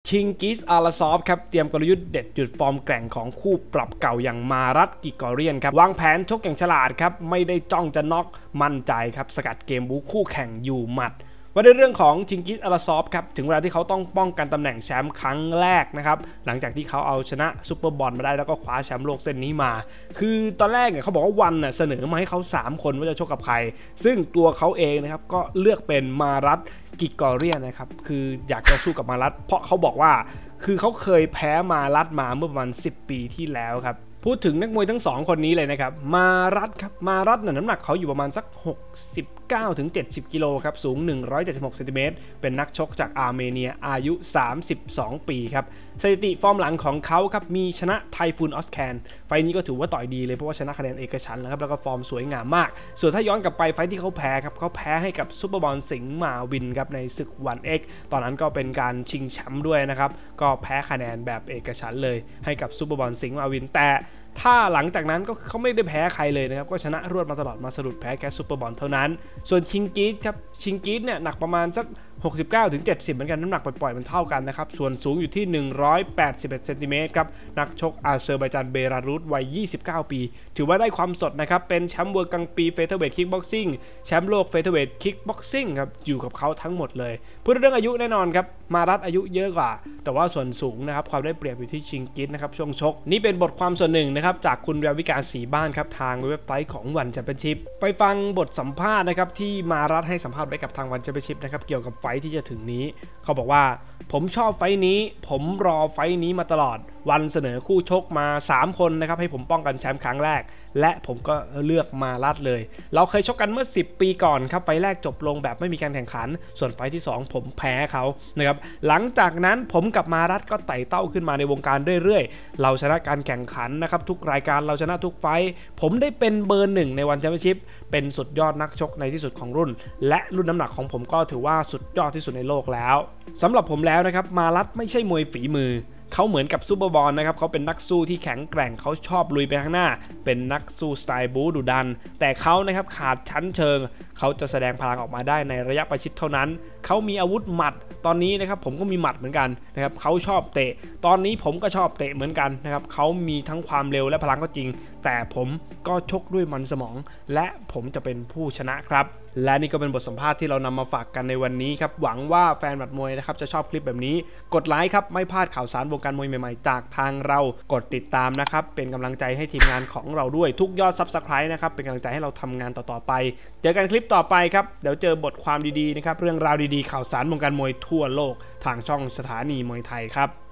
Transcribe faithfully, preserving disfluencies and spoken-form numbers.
ชิงกิสอาราซอฟครับเตรียมกลยุทธ์เด็ดหยุดฟอร์มแกร่งของคู่ปรับเก่าอย่างมารัตกิกอเรียนครับวางแผนชกอย่างฉลาดครับไม่ได้จ้องจะน็อกมั่นใจครับสกัดเกมบู๊คู่แข่งอยู่หมัดว่าในเรื่องของชิงกิสอาราซอฟครับถึงเวลาที่เขาต้องป้องกันตำแหน่งแชมป์ครั้งแรกนะครับหลังจากที่เขาเอาชนะซุปเปอร์บอลมาได้แล้วก็คว้าแชมป์โลกเส้นนี้มาคือตอนแรกเนี่ยเขาบอกว่าวันน่ะเสนอมาให้เขาสามคนว่าจะชกกับใครซึ่งตัวเขาเองนะครับก็เลือกเป็นมารัตกิกอเรียนนะครับคืออยากจะสู้กับมารัตเพราะเขาบอกว่าคือเขาเคยแพ้มารัตมาเมื่อประมาณสิบปีที่แล้วครับพูดถึงนักมวยทั้งสองคนนี้เลยนะครับมารัตครับมารัตเนี่ยน้ำหนักเขาอยู่ประมาณสักหกสิบเก้าถึงเจ็ดสิบกิโลครับสูงหนึ่งร้อยเจ็ดสิบหกเซนติเมตรเป็นนักชกจากอาร์เมเนียอายุสามสิบสองปีครับสถิติฟอร์มหลังของเขาครับมีชนะไทฟูนออสแคนไฟนี้ก็ถือว่าต่อยดีเลยเพราะว่าชนะคะแนนเอกฉันท์แล้วครับแล้วก็ฟอร์มสวยงามมากส่วนถ้าย้อนกลับไปไฟที่เขาแพ้ครับเขาแพ้ให้กับซุปเปอร์บอลสิงห์มาวินครับในศึกวันเอ็กตอนนั้นก็เป็นการชิงแชมป์ด้วยนะครับก็แพ้คะแนนแบบเอกฉันท์เลยให้กับซุปเปอร์บอลสิงห์มาวินแต่ถ้าหลังจากนั้นก็เขาไม่ได้แพ้ใครเลยนะครับก็ชนะรวดมาตลอดมาสะดุดแพ้แค่ซุปเปอร์บอลเท่านั้นส่วนชิงกีสครับชิงกีสเนี่ยหนักประมาณสักหกสิบเก้าถึงเจ็ดสิบเหมือนกันน้ำหนักปล่อยๆมันเท่ากันนะครับส่วนสูงอยู่ที่หนึ่งร้อยแปดสิบเอ็ดเซนติเมตรครับนักชกอาเซอร์ไบจานเบลารุสวัยยี่สิบเก้าปีถือว่าได้ความสดนะครับเป็นแชมป์เวิลด์กลางปีเฟเธอร์เวทคิกบ็อกซิ่งแชมป์โลกเฟเธอร์เวทคิกบ็อกซิ่งครับอยู่กับเขาทั้งหมดเลยพูดเรื่องอายุแน่นอนครับมารัตอายุเยอะกว่าแต่ว่าส่วนสูงนะครับความได้เปรียบอยู่ที่ชิงกิสนะครับช่วงชกนี่เป็นบทความส่วนหนึ่งนะครับจากคุณแวววิกาศรีบ้านครับทางเว็บไซต์ของวันแชมเปี้ยนชิพไปฟังบทสัมภาษณ์นะครับที่มารัตให้สัมภาษณ์ไว้กับทางวันแชมเปี้ยนชิพนะครับเกี่ยวกับไฟที่จะถึงนี้เขาบอกว่าผมชอบไฟนี้ผมรอไฟนี้มาตลอดวันเสนอคู่ชกมาสามคนนะครับให้ผมป้องกันแชมป์ครั้งแรกและผมก็เลือกมารัตเลยเราเคยชกกันเมื่อสิบปีก่อนครับไฟแรกจบลงแบบไม่มีการแข่งขันส่วนไฟที่สองผมแพ้เขานะครับหลังจากนั้นผมกับมารัตก็ไต่เต้าขึ้นมาในวงการเรื่อยๆเราชนะการแข่งขันนะครับทุกรายการเราชนะทุกไฟผมได้เป็นเบอร์หนึ่งในวันแชมเปี้ยนชิพเป็นสุดยอดนักชกในที่สุดของรุ่นและรุ่นน้ำหนักของผมก็ถือว่าสุดยอดที่สุดในโลกแล้วสำหรับผมแล้วนะครับมารัตไม่ใช่มวยฝีมือเขาเหมือนกับซูเปอร์บอลนะครับเขาเป็นนักสู้ที่แข็งแกร่งเขาชอบลุยไปข้างหน้าเป็นนักสู้สไตล์บู๊ดุดันแต่เขานะครับขาดชั้นเชิงเขาจะแสดงพลังออกมาได้ในระยะประชิดเท่านั้นเขามีอาวุธหมัดตอนนี้นะครับผมก็มีหมัดเหมือนกันนะครับเขาชอบเตะตอนนี้ผมก็ชอบเตะเหมือนกันนะครับเขามีทั้งความเร็วและพลังก็จริงแต่ผมก็ชกด้วยมันสมองและผมจะเป็นผู้ชนะครับและนี่ก็เป็นบทสัมภาษณ์ที่เรานำมาฝากกันในวันนี้ครับหวังว่าแฟนบัดมวยนะครับจะชอบคลิปแบบนี้กดไลค์ครับไม่พลาดข่าวสารวงการมวยใหม่ๆจากทางเรากดติดตามนะครับเป็นกำลังใจให้ทีมงานของเราด้วยทุกยอด ซับสไครบ์ นะครับเป็นกำลังใจให้เราทำงานต่อๆไปเจอกันคลิปต่อไปครับเดี๋ยวเจอบทความดีๆนะครับเรื่องราวดีๆข่าวสารวงการมวยทั่วโลกทางช่องสถานีมวยไทยครับ